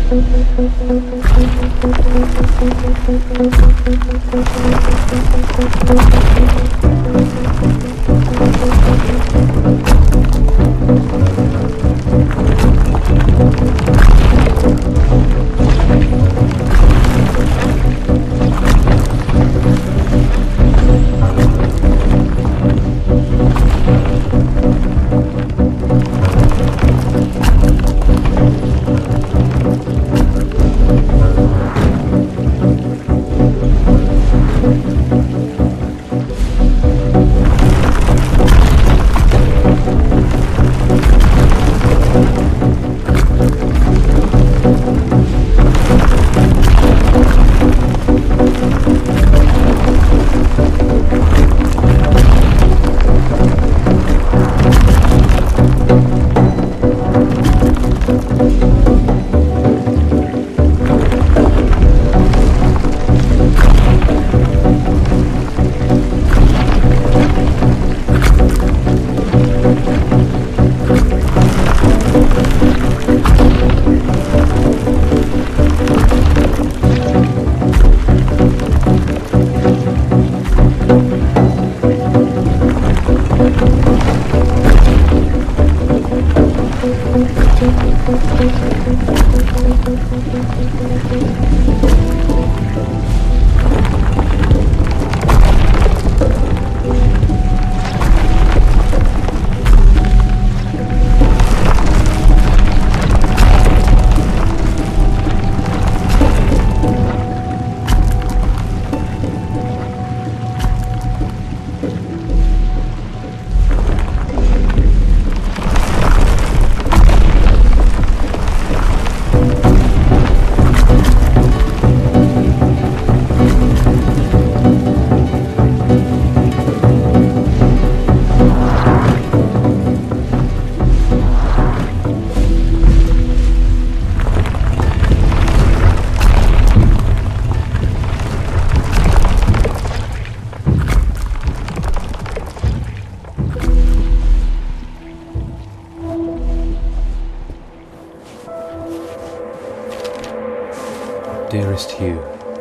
Dearest Hugh,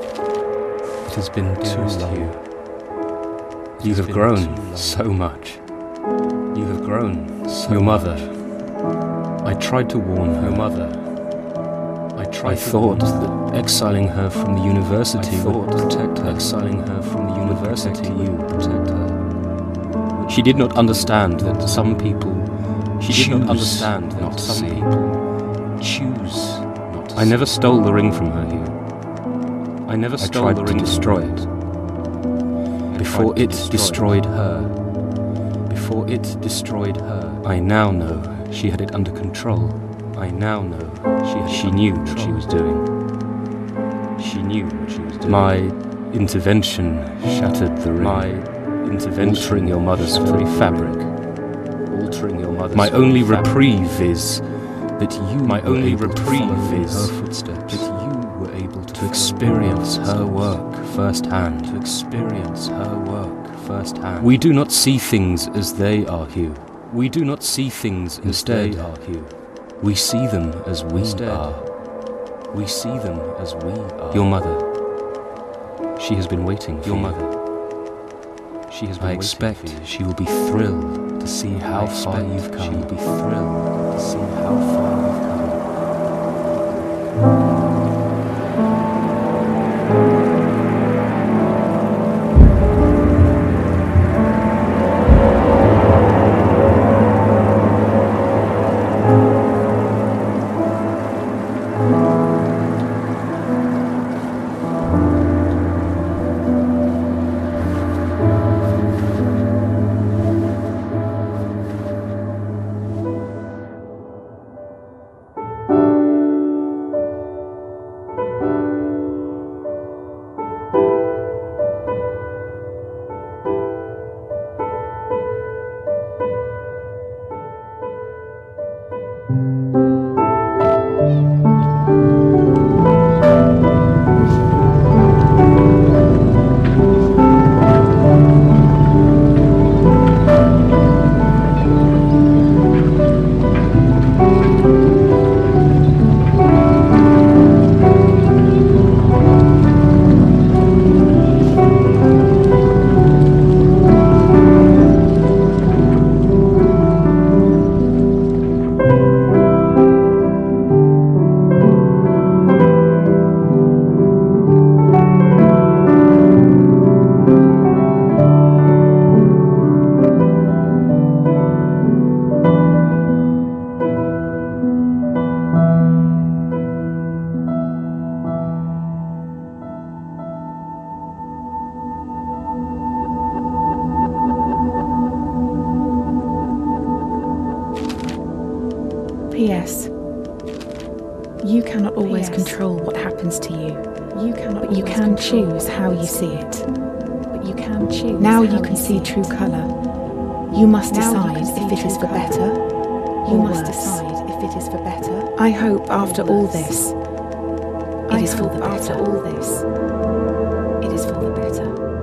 it has been too long. You have grown so much. You have grown so Your mother. I tried to warn her mother. I thought that exiling her from the university would protect her. Exiling her from the university would protect her. She did not understand that some people. She did not understand that some people choose not to. I never stole the ring from her, Hugh. I never stole the ring. I tried to destroy it. Before it destroyed her. Before it destroyed her. I now know she had it under control. I now know she knew what she was doing. She knew what she was doing. My intervention shattered the ring. My intervention altering your mother's very fabric. Altering your mother's My only reprieve is that you My only reprieve is her footsteps. That you were able to experience her work firsthand. To experience her work firsthand. We do not see things as they are, Hugh. We do not see things as they are, Hugh. We see them as we are. We see them as we are. Your mother. She has been waiting for you. Your mother. She has been waiting for you. I expect she will be thrilled to see how far you've come. She will be thrilled to see how far you've come. P.S. You cannot always control what happens to you. But you can choose how you see it. Now you can see true colour. You must decide if it is for better or worse. I hope after all this, it is for the better.